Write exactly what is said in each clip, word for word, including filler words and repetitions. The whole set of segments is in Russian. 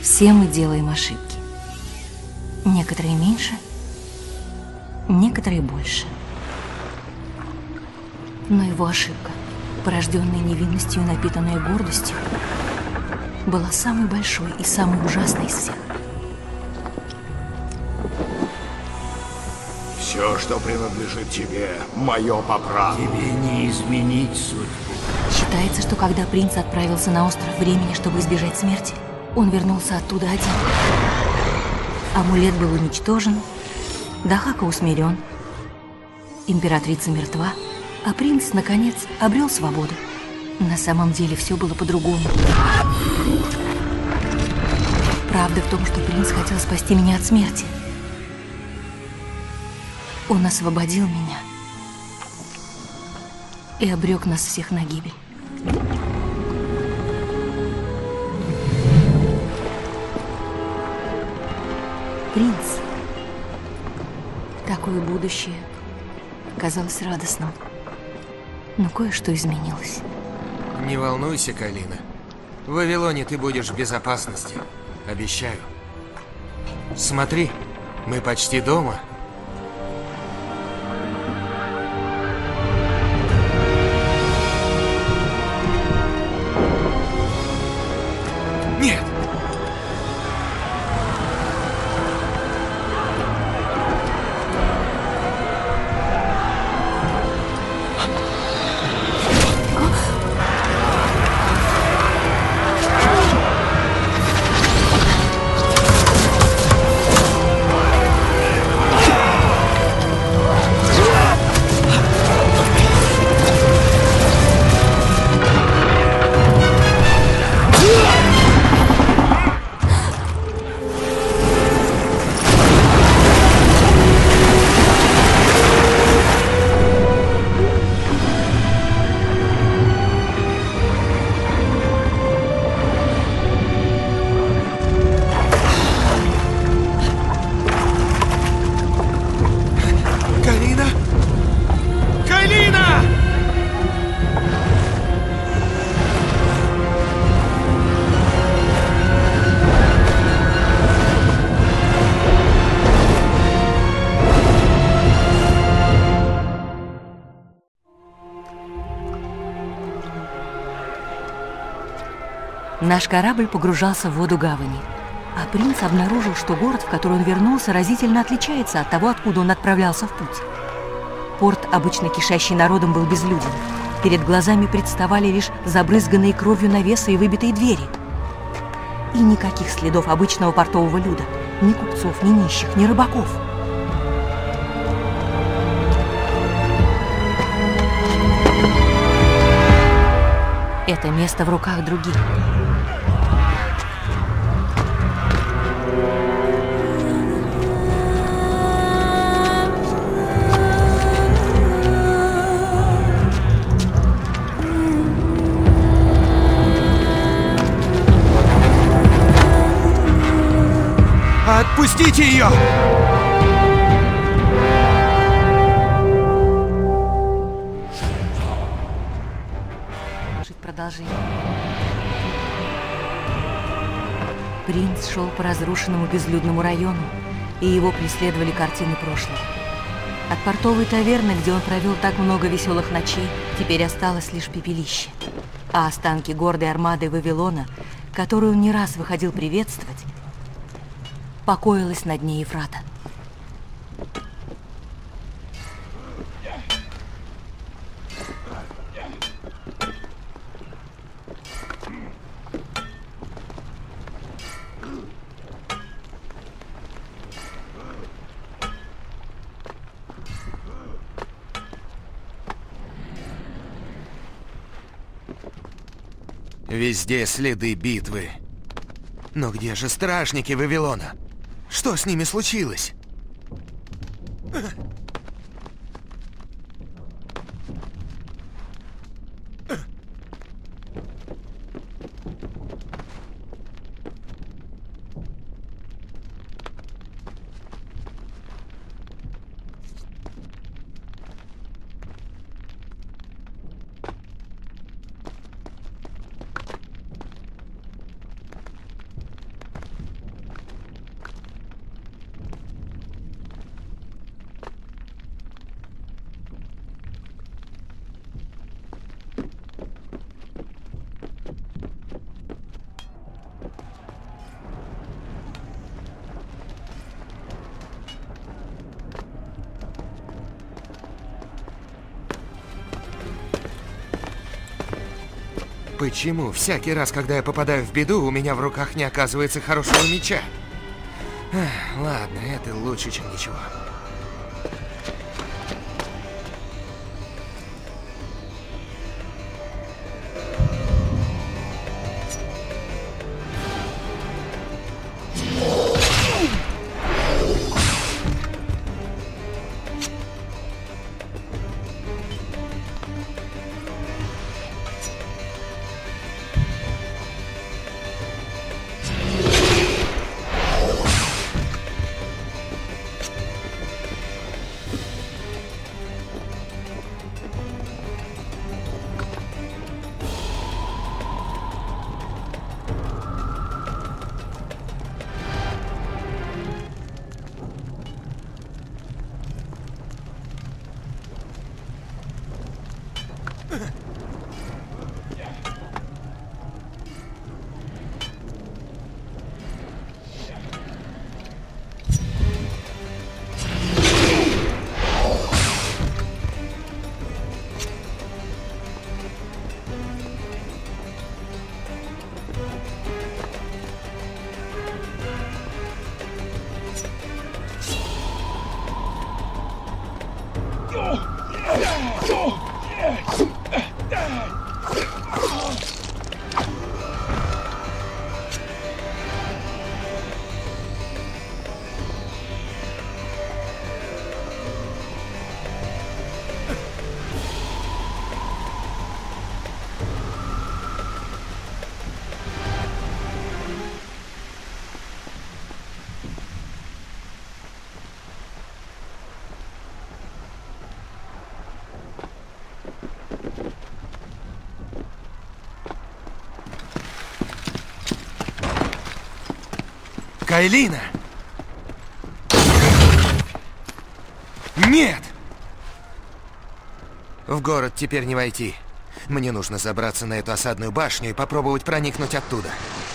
Все мы делаем ошибки. Некоторые меньше, некоторые больше. Но его ошибка, порожденная невинностью и напитанная гордостью, была самой большой и самой ужасной из всех. Все, что принадлежит тебе, мое по праву. Тебе не изменить судьбу. Считается, что когда принц отправился на остров времени, чтобы избежать смерти, он вернулся оттуда один. Амулет был уничтожен, Дахака усмирен, императрица мертва, а принц, наконец, обрел свободу. На самом деле все было по-другому. Правда в том, что принц хотел спасти меня от смерти. Он освободил меня и обрек нас всех на гибель. Принц. Такое будущее казалось радостным, но кое-что изменилось. Не волнуйся, Калина. В Вавилоне ты будешь в безопасности. Обещаю. Смотри, мы почти дома. Нет! Наш корабль погружался в воду гавани, а принц обнаружил, что город, в который он вернулся, разительно отличается от того, откуда он отправлялся в путь. Порт, обычно кишащий народом, был безлюден. Перед глазами представали лишь забрызганные кровью навесы и выбитые двери. И никаких следов обычного портового люда, ни купцов, ни нищих, ни рыбаков. Это место в руках других. Отпустите ее! Продолжение. Принц шел по разрушенному безлюдному району, и его преследовали картины прошлого. От портовой таверны, где он провел так много веселых ночей, теперь осталось лишь пепелище. А останки гордой армады Вавилона, которую он не раз выходил приветствовать, покоилась на дне Ефрата. Везде следы битвы. Но где же стражники Вавилона? Что с ними случилось? Почему всякий раз, когда я попадаю в беду, у меня в руках не оказывается хорошего меча? Ах, ладно, это лучше, чем ничего. Кайлина! Нет! В город теперь не войти. Мне нужно забраться на эту осадную башню и попробовать проникнуть оттуда.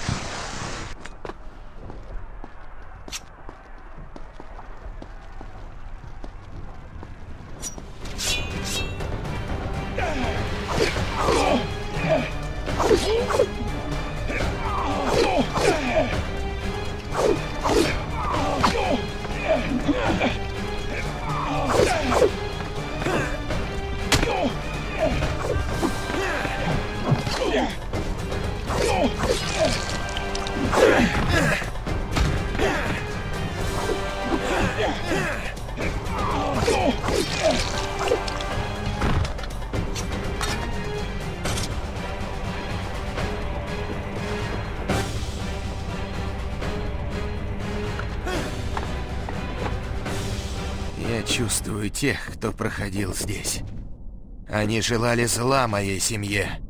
Я чувствую тех, кто проходил здесь. Они желали зла моей семье.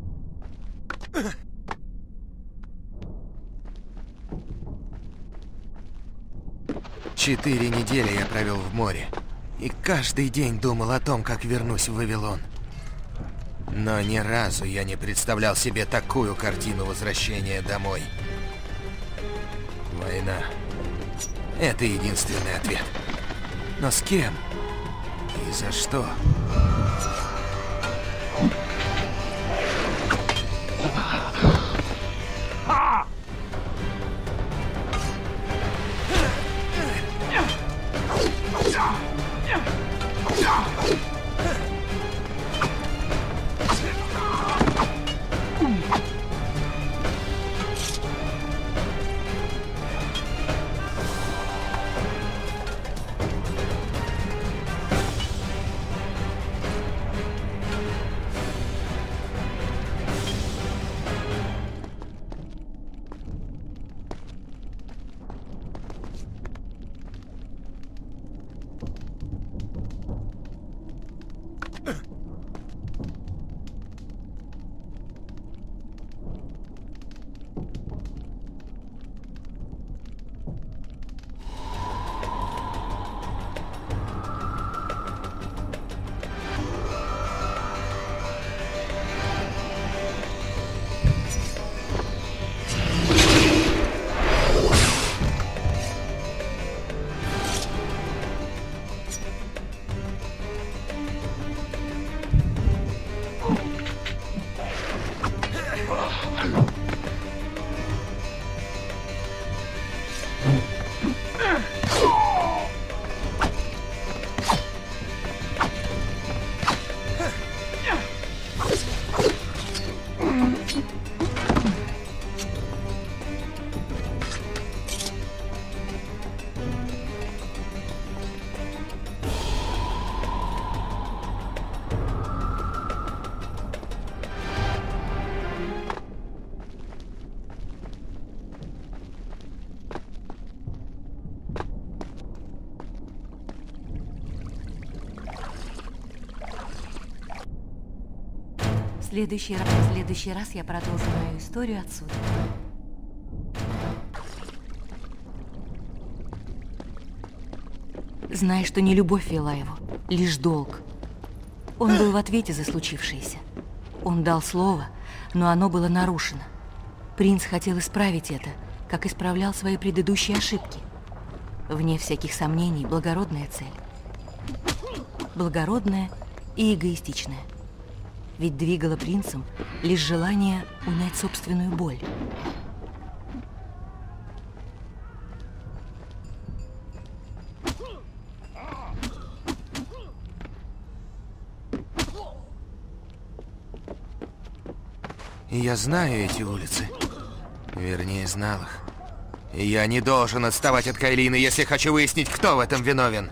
Четыре недели я провел в море. И каждый день думал о том, как вернусь в Вавилон. Но ни разу я не представлял себе такую картину возвращения домой. Война. Это единственный ответ. Но с кем? И за что? В следующий раз, в следующий раз я продолжу мою историю отсюда. Знай, что не любовь вела его, лишь долг. Он был в ответе за случившееся. Он дал слово, но оно было нарушено. Принц хотел исправить это, как исправлял свои предыдущие ошибки. Вне всяких сомнений, благородная цель. Благородная и эгоистичная. Ведь двигало принцем лишь желание унять собственную боль. Я знаю эти улицы. Вернее, знал их. И я не должен отставать от Кайлины, если хочу выяснить, кто в этом виновен.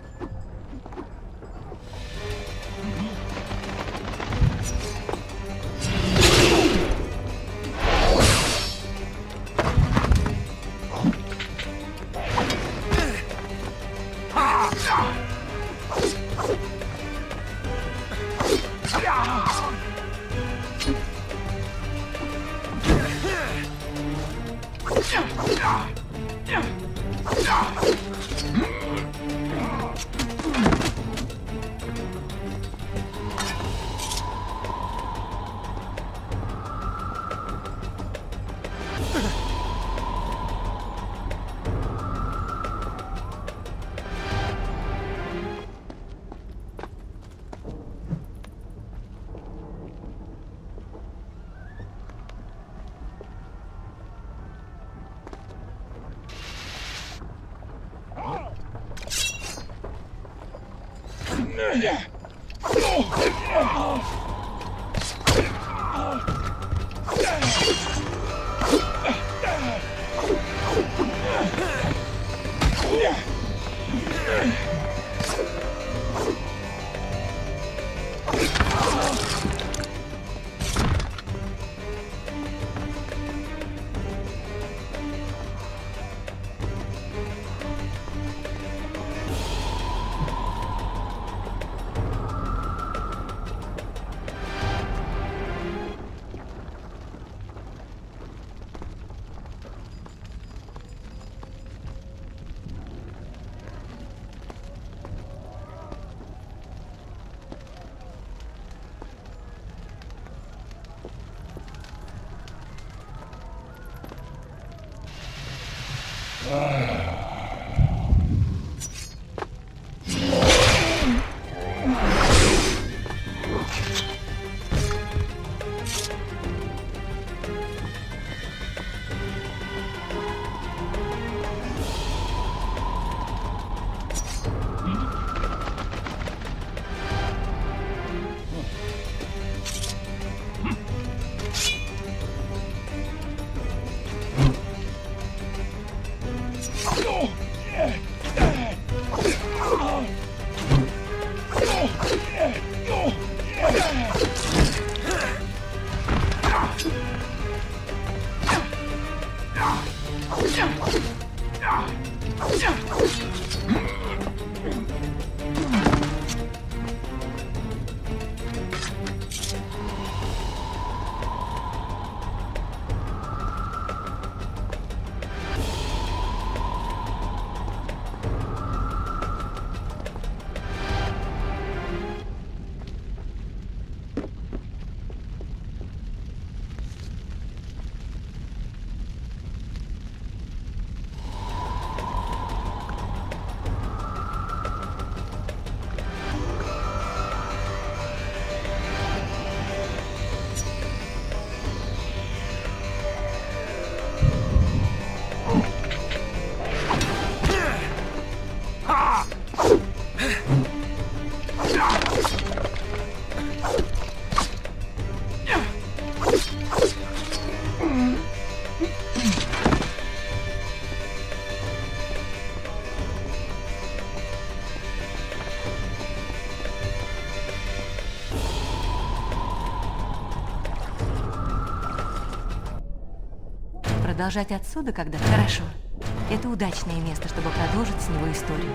Продолжать отсюда, когда хорошо. Это удачное место, чтобы продолжить с него историю.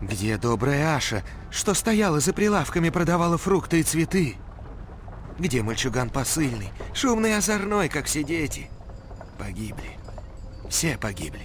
Где добрая Аша, что стояла за прилавками, продавала фрукты и цветы? Где мальчуган посыльный, шумный и озорной, как все дети? Погибли. Все погибли.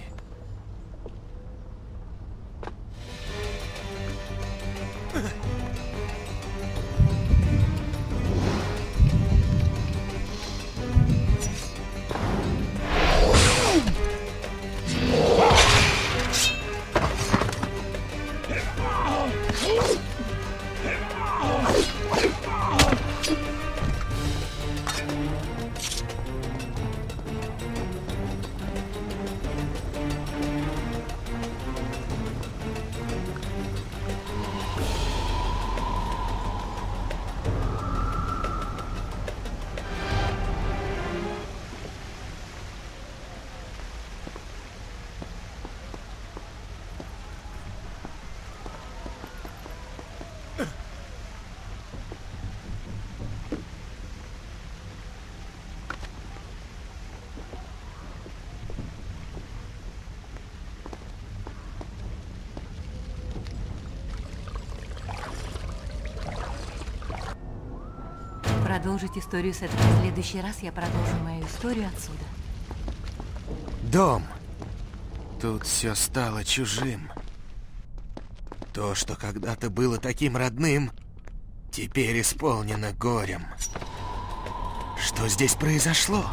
Продолжить историю с этого в следующий раз. Я продолжу мою историю отсюда. Дом. Тут все стало чужим. То, что когда-то было таким родным, теперь исполнено горем. Что здесь произошло?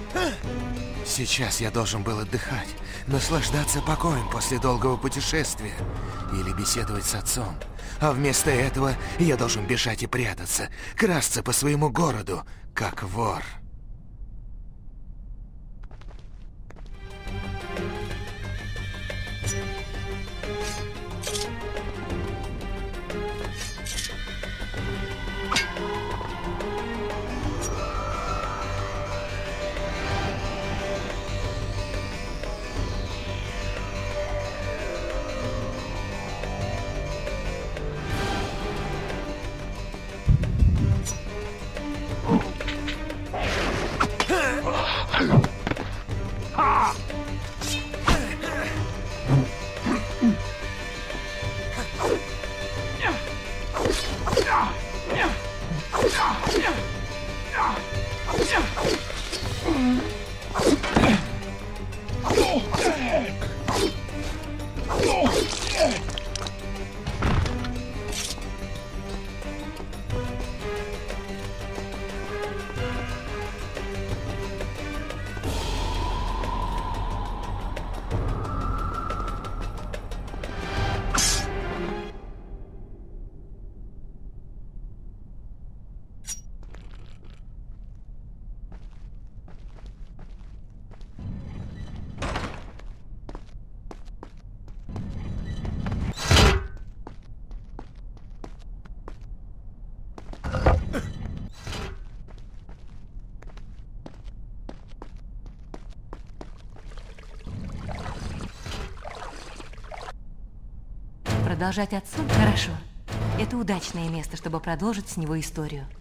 Сейчас я должен был отдыхать, наслаждаться покоем после долгого путешествия или беседовать с отцом. А вместо этого я должен бежать и прятаться, красться по своему городу, как вор. Продолжать отцом? Хорошо. Это удачное место, чтобы продолжить с него историю.